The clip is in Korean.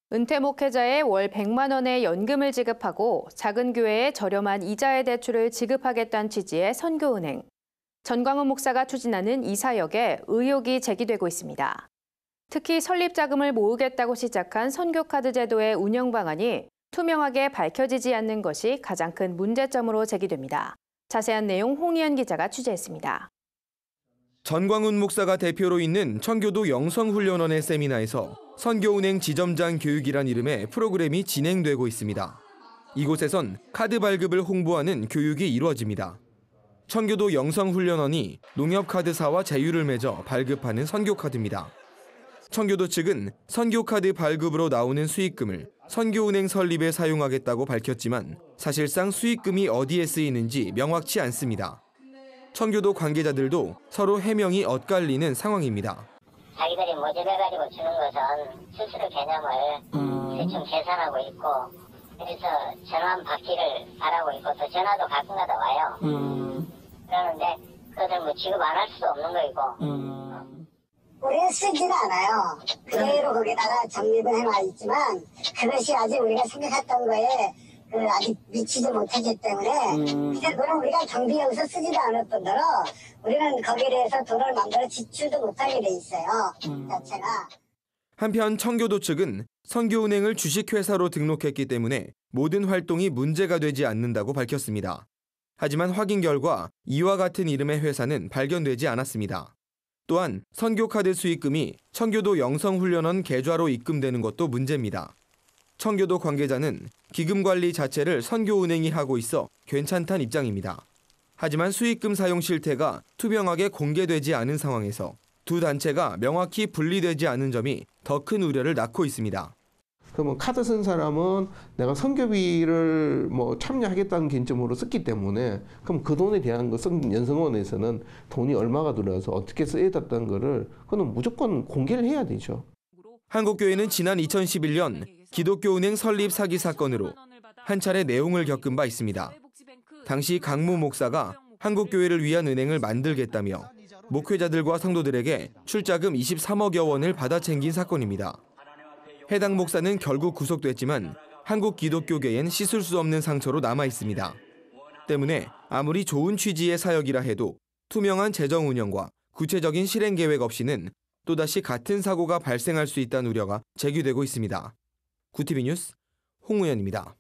은퇴 목회자에 월 100만 원의 연금을 지급하고 작은 교회에 저렴한 이자의 대출을 지급하겠다는 취지의 선교은행. 전광훈 목사가 추진하는 이 사역에 의혹이 제기되고 있습니다. 특히 설립 자금을 모으겠다고 시작한 선교카드 제도의 운영 방안이 투명하게 밝혀지지 않는 것이 가장 큰 문제점으로 제기됩니다. 자세한 내용 홍희연 기자가 취재했습니다. 전광훈 목사가 대표로 있는 청교도 영성훈련원의 세미나에서 선교은행 지점장 교육이란 이름의 프로그램이 진행되고 있습니다. 이곳에선 카드 발급을 홍보하는 교육이 이루어집니다. 청교도 영성훈련원이 농협카드사와 제휴를 맺어 발급하는 선교카드입니다. 청교도 측은 선교카드 발급으로 나오는 수익금을 선교은행 설립에 사용하겠다고 밝혔지만 사실상 수익금이 어디에 쓰이는지 명확치 않습니다. 청교도 관계자들도 서로 해명이 엇갈리는 상황입니다. 자기들이 모집해가지고 주는 것은 수수료 개념을 대충 계산하고 있고, 그래서 전환 받기를 바라고 있고, 또 전화도 가끔가다 와요. 그러는데 그것을 뭐 지급 안 할 수도 없는 거이고. 우리는 쓰지는 않아요. 그대로 거기다가 적립을 해놔 있지만 그것이 아직 우리가 생각했던 거에 아직 미치지 못하기 때문에 그건 우리가 경비에 여기서 쓰지도 않을 뿐더러 우리는 거기에 대해서 돈을 만들어 지출도 못하게 돼 있어요. 자체가. 한편 청교도 측은 선교은행을 주식회사로 등록했기 때문에 모든 활동이 문제가 되지 않는다고 밝혔습니다. 하지만 확인 결과 이와 같은 이름의 회사는 발견되지 않았습니다. 또한 선교카드 수익금이 청교도 영성훈련원 계좌로 입금되는 것도 문제입니다. 청교도 관계자는 기금 관리 자체를 선교은행이 하고 있어 괜찮다는 입장입니다. 하지만 수익금 사용 실태가 투명하게 공개되지 않은 상황에서 두 단체가 명확히 분리되지 않은 점이 더 큰 우려를 낳고 있습니다. 그러면 카드 쓴 사람은 내가 선교비를 참여하겠다는 개념으로 썼기 때문에 그럼 그 돈에 대한 것은 연성원에서는 돈이 얼마가 들어서 어떻게 쓰였다는 거를 그건 무조건 공개를 해야 되죠. 한국교회는 지난 2011년 기독교은행 설립 사기 사건으로 한 차례 내용을 겪은 바 있습니다. 당시 강모 목사가 한국교회를 위한 은행을 만들겠다며 목회자들과 성도들에게 출자금 23억여 원을 받아 챙긴 사건입니다. 해당 목사는 결국 구속됐지만 한국 기독교계엔 씻을 수 없는 상처로 남아 있습니다. 때문에 아무리 좋은 취지의 사역이라 해도 투명한 재정 운영과 구체적인 실행 계획 없이는 또다시 같은 사고가 발생할 수 있다는 우려가 제기되고 있습니다. 구티비 뉴스 홍우연입니다.